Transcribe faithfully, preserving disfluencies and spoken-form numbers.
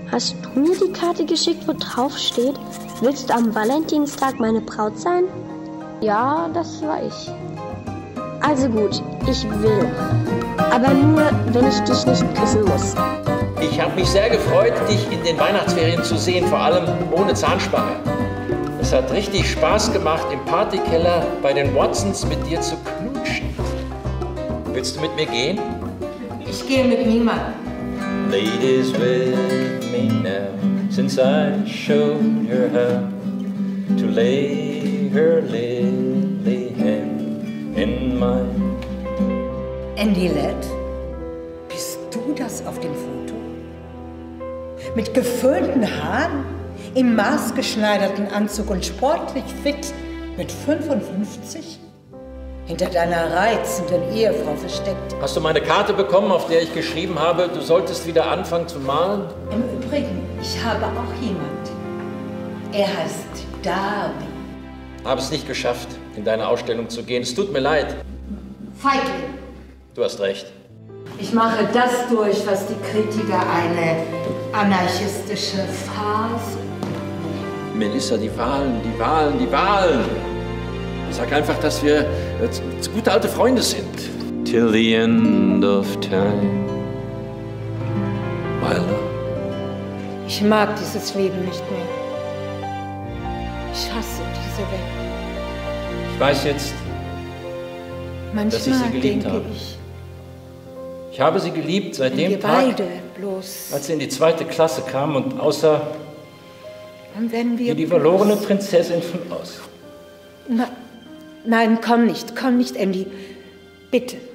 Hast du mir die Karte geschickt, wo drauf steht, willst du am Valentinstag meine Braut sein? Ja, das war ich. Also gut, ich will. Aber nur, wenn ich dich nicht küssen muss. Ich habe mich sehr gefreut, dich in den Weihnachtsferien zu sehen, vor allem ohne Zahnspange. Es hat richtig Spaß gemacht, im Partykeller bei den Watsons mit dir zu knutschen. Willst du mit mir gehen? Ich gehe mit niemandem. Ladies with me now, since I showed her how to lay her lily hand in mine. Andy Ladd, bist du das auf dem Foto? Mit geföhnten Haaren, im maßgeschneiderten Anzug und sportlich fit mit fünfundfünfzig? Hinter deiner reizenden Ehefrau versteckt. Hast du meine Karte bekommen, auf der ich geschrieben habe, du solltest wieder anfangen zu malen? Im Übrigen, ich habe auch jemand. Er heißt Darby. Habe es nicht geschafft, in deine Ausstellung zu gehen. Es tut mir leid. Feigling. Du hast recht. Ich mache das durch, was die Kritiker eine anarchistische Phase. Melissa, die Wahlen, die Wahlen, die Wahlen. Sag einfach, dass wir äh, gute alte Freunde sind. Till the end of time. Wilder. Ich mag dieses Leben nicht mehr. Ich hasse diese Welt. Ich weiß jetzt, Manchmal dass ich sie geliebt denke habe. Ich, ich habe sie geliebt seit wenn dem wir Tag, beide bloß, als sie in die zweite Klasse kam und aussah dann werden wir wie die bloß. verlorene Prinzessin von Oz. Na, nein, komm nicht, komm nicht, Andy. Bitte.